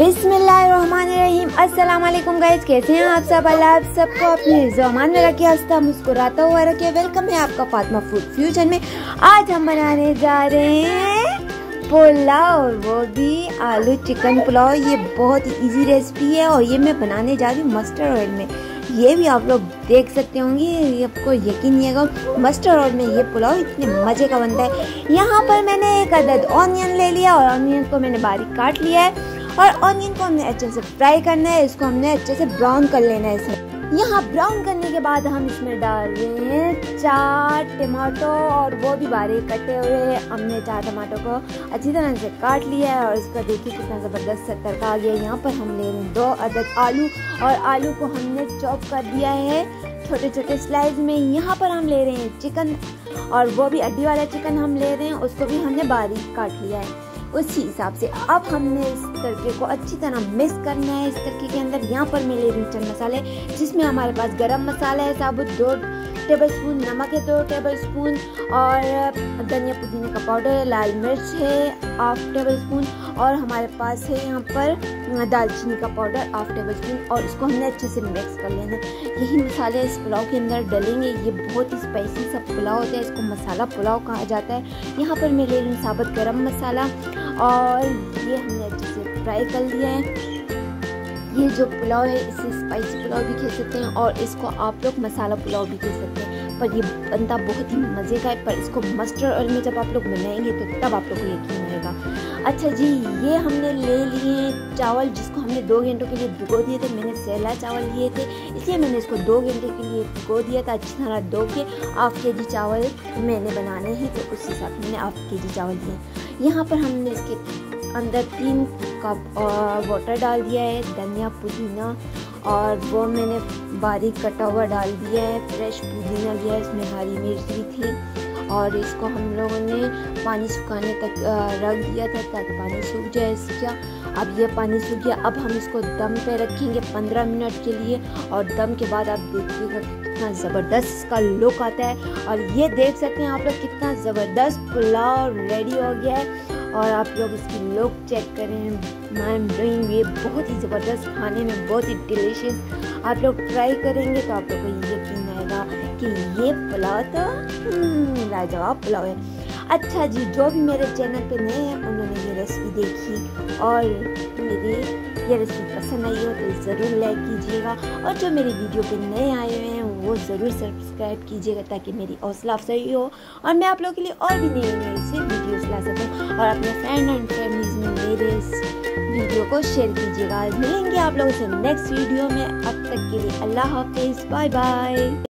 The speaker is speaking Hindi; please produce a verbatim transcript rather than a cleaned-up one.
बिस्मिल्लाहिर्रहमानिर्रहीम। अस्सलाम वालेकुम गाइस, कैसे हैं आप सब? अल्लाह आप सबको अपने ज़मान में रखे, हंसता मुस्कुराता हुआ रखे। वेलकम है आपका फातिमा फूड फ्यूजन में। आज हम बनाने जा रहे हैं पुलाव, वो भी आलू चिकन पुलाव। ये बहुत ही इजी रेसिपी है और ये मैं बनाने जा रही हूँ मस्टर्ड ऑयल में। ये भी आप लोग देख सकते होंगे, ये आपको यकीन नहीं होगा मस्टर्ड ऑयल में ये पुलाव इतने मज़े का बनता है। यहाँ पर मैंने एक अदद ऑनियन ले लिया और ऑनियन को मैंने बारीक काट लिया है और ऑनियन को हमने अच्छे से फ्राई करना है। इसको हमने अच्छे से ब्राउन कर लेना है। इसमें यहाँ ब्राउन करने के बाद हम इसमें डाल रहे हैं चार टमाटो और वो भी बारीक कटे हुए। हमने चार टमाटो को अच्छी तरह से काट लिया है और इसका देखिए कितना ज़बरदस्त सा तड़का आ गया। यहाँ पर हम ले रहे हैं दो अदद आलू और आलू को हमने चॉप कर दिया है छोटे छोटे स्लाइस में। यहाँ पर हम ले रहे हैं चिकन और वो भी हड्डी वाला चिकन हम ले रहे हैं, उसको भी हमने बारीक काट लिया है उसी हिसाब से। अब हमने इस तड़के को अच्छी तरह मिक्स करना है। इस तड़के के अंदर यहाँ पर मैं ले रही हूँ चंद मसाले, जिसमें हमारे पास गरम मसाला है साबुत दो टेबल स्पून, नमक है दो टेबल स्पून और धनिया पुदीने का पाउडर, लाल मिर्च है हाफ टेबल स्पून और हमारे पास है यहाँ पर दालचीनी का पाउडर हाफ टेबल स्पून और इसको हमने अच्छे से मिक्स कर लेना है। यही मसाले इस पुलाव के अंदर डलेंगे। ये बहुत ही स्पाइसी सा पुलाव होता है, इसको मसाला पुलाव कहा जाता है। यहाँ पर मैं ले रही हूँ साबुत गरम मसाला और ये हमने अच्छे से फ्राई कर लिया है। ये जो पुलाव है इसे स्पाइसी पुलाव भी कह सकते हैं और इसको आप लोग मसाला पुलाव भी कह सकते हैं, पर ये बनता बहुत ही मज़े का है। पर इसको मस्टर्ड ऑयल में जब आप लोग बनाएंगे तो तब आप लोग को यकीन होगा। अच्छा जी, ये हमने ले लिए चावल जिसको हमने दो घंटों के लिए भिगो दिए थे। मैंने सेला चावल लिए थे इसलिए मैंने इसको दो घंटे के लिए भिगो दिया था। अच्छी तरह धो के हाफ के जी चावल मैंने बनाने हैं तो उस हिसाब से मैंने हाफ के जी चावल दिए। यहाँ पर हमने इसके अंदर तीन कप वाटर डाल दिया है, धनिया पुदीना और वो मैंने बारीक कटा हुआ डाल दिया है। फ्रेश पुदीना लिया है, इसमें हरी मिर्च भी थी और इसको हम लोगों ने पानी सुखाने तक रख दिया था ताकि पानी सूख जाए इसका। अब ये पानी सूख गया। अब हम इसको दम पे रखेंगे पंद्रह मिनट के लिए और दम के बाद आप देखिएगा कितना ज़बरदस्त इसका लुक आता है। और ये देख सकते हैं आप लोग कितना ज़बरदस्त पुलाव रेडी हो गया है और आप लोग इसकी लुक चेक करें। माइंड ब्लोइंग, ये बहुत ही ज़बरदस्त, खाने में बहुत ही डिलीशियस। आप लोग ट्राई करेंगे तो आप लोग को यकीन आएगा कि ये पुलाव तो लाजवाब पुलाव है। अच्छा जी, जो भी मेरे चैनल पे नए हैं उन्होंने ये रेसिपी देखी और मेरी ये रेसिपी पसंद आई हो तो ज़रूर लाइक कीजिएगा और जो मेरी वीडियो पे नए आए हुए हैं वो ज़रूर सब्सक्राइब कीजिएगा ताकि मेरी हौसला अफजाई हो और मैं आप लोगों के लिए और भी नई नई से वीडियोस ला सकूँ और अपने फ्रेंड एंड फैमिलीज में मेरे इस वीडियो को शेयर कीजिएगा। मिलेंगे आप लोगों से नेक्स्ट वीडियो में। अब तक के लिए अल्लाह हाफिज़, बाय बाय।